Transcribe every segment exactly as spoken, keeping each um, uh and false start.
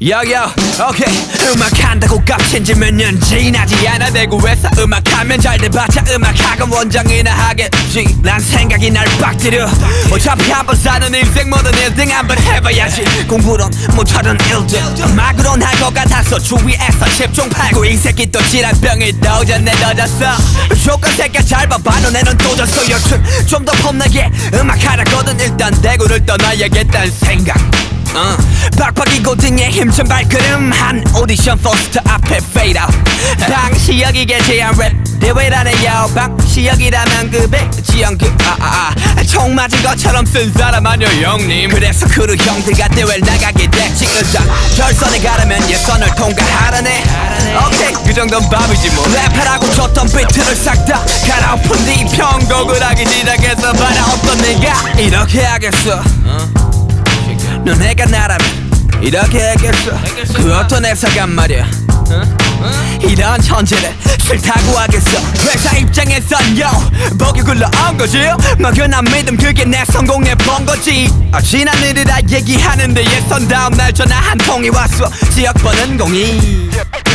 야야 오케이 음악한다고 값친지 몇 년 지나지 않아 대구에서 음악하면 잘 돼봤자 음악학원 원장이나 하겠지 난 생각이 날 빡들여 어차피 한번 사는 인생 뭐든 일 등 한번 해봐야지 공부론 못하던 일들 음악으론 할 것 같아서 주위에서 십종 팔고 이 새끼 또 질환병이 떠졌네 떠졌어 조건 새끼 잘 봐봐 너네는 떠졌어 여튼 좀 더 폼나게 음악하라거든 일단 대구를 떠나야겠다는 생각 어, 빡빡이고 등에 힘찬 발걸음 한 오디션 포스터 앞에 fade out 방시혁이게 제한 랩 대회라네요 방시혁이라면 그배 지연그 아아아 총 맞은 것처럼 쓴 사람 아니여 형님 그래서 크루 형들과 대회를 나가게 됐지 일단 결선에 가려면 예선을 통과하라네 오케이 그 정도는 밥이지 뭐 랩하라고 줬던 비트를 싹 다 갈아엎은 뒤 편곡을 하기 시작해서 봐라 어떤 내가 이렇게 하겠어 어? 너네가 나라면 이렇게 하겠어 그 어떤 회사가 말이야 이런 천재를 싫다고 하겠어 회사 입장에선 요 보기 굴러온 거지 막연한 믿음 그게 내 성공의 본거지 아, 지난 일을 다 얘기하는데 예선 다음 날 전화 한 통이 왔어 지역 번은 공이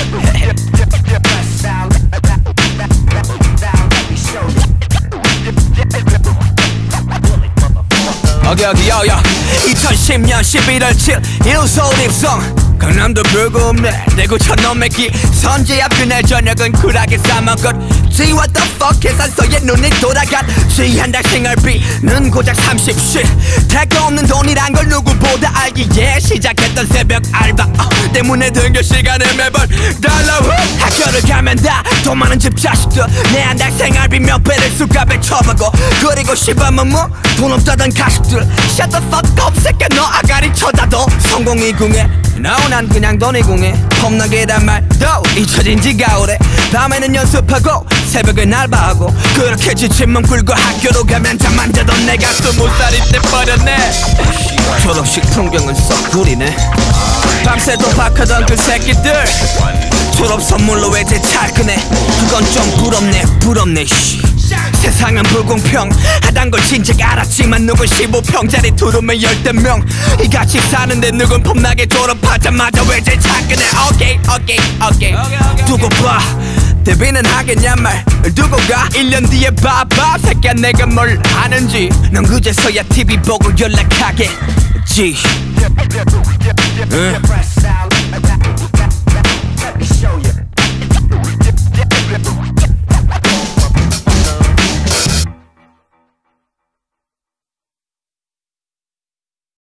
오케이 오케이 요요 이천십 년 십일월 칠일 서울 입성 강남도 별거 없네 대구 촌놈의 기 선제 앞 그날 저녁은 쿨하게 싸먹었지 What the fuck 계산서에 눈이 돌아갔지 한 달 생활비는 고작 삼십 쉿 대가 없는 돈이란 걸 누구보다 알기에 시작했던 새벽 알바 어, 때문에 등교 시간을 매번 달라 학교를 가면 다 돈 많은 집 자식들 내 한 달 생활비 몇 배를 수갑에 쳐먹어 그리고 시밤은 뭐 돈 없다던 가식들 Shut the fuck up 새끼 너 아가리 쳐다도 성공이 궁해 No 난 그냥 돈이 궁해 폼나게란 말도 잊혀진 지가 오래 밤에는 연습하고 새벽엔 알바하고 그렇게 지친 몸 굴고 학교로 가면 잠만 자던 내가 스무 살이 때 버렸네 졸업식 풍경은 썩 구리네 밤새 도박하던 그 새끼들 졸업 선물로 외제 찰크네 그건 좀 부럽네 부럽네 씨. 세상은 불공평하단 걸 진작 알았지만 누군 십오 평짜리 투룸에 열댓 명 이같이 사는데 누군 폼나게 졸업하자마자 외제 찰크네 오케이 오케이 오케이 두고 봐 데뷔는 하겠냐 말 두고 가 일 년 뒤에 봐봐 새끼야 내가 뭘 하는지 넌 그제서야 티비 보고 연락하겠지 응.